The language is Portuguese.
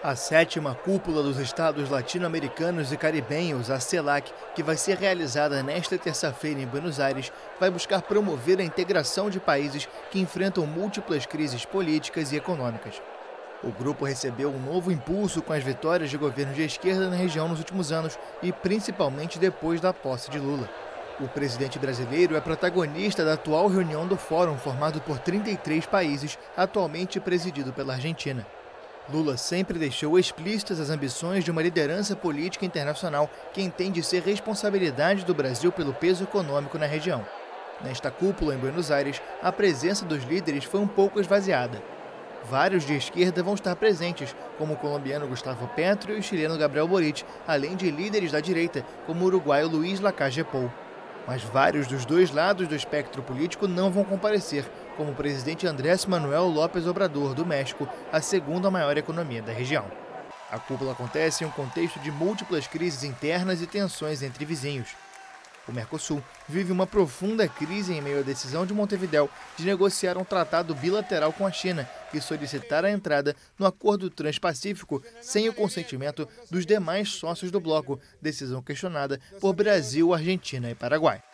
A sétima cúpula dos Estados Latino-Americanos e Caribenhos, a CELAC, que vai ser realizada nesta terça-feira em Buenos Aires, vai buscar promover a integração de países que enfrentam múltiplas crises políticas e econômicas. O grupo recebeu um novo impulso com as vitórias de governos de esquerda na região nos últimos anos e principalmente depois da posse de Lula. O presidente brasileiro é protagonista da atual reunião do Fórum, formado por 33 países, atualmente presidido pela Argentina. Lula sempre deixou explícitas as ambições de uma liderança política internacional que entende ser responsabilidade do Brasil pelo peso econômico na região. Nesta cúpula em Buenos Aires, a presença dos líderes foi um pouco esvaziada. Vários de esquerda vão estar presentes, como o colombiano Gustavo Petro e o chileno Gabriel Boric, além de líderes da direita, como o uruguaio Luiz Lacalle Pou. Mas vários dos dois lados do espectro político não vão comparecer, como o presidente Andrés Manuel López Obrador, do México, a segunda maior economia da região. A cúpula acontece em um contexto de múltiplas crises internas e tensões entre vizinhos. O Mercosul vive uma profunda crise em meio à decisão de Montevidéu de negociar um tratado bilateral com a China e solicitar a entrada no Acordo Transpacífico sem o consentimento dos demais sócios do bloco, decisão questionada por Brasil, Argentina e Paraguai.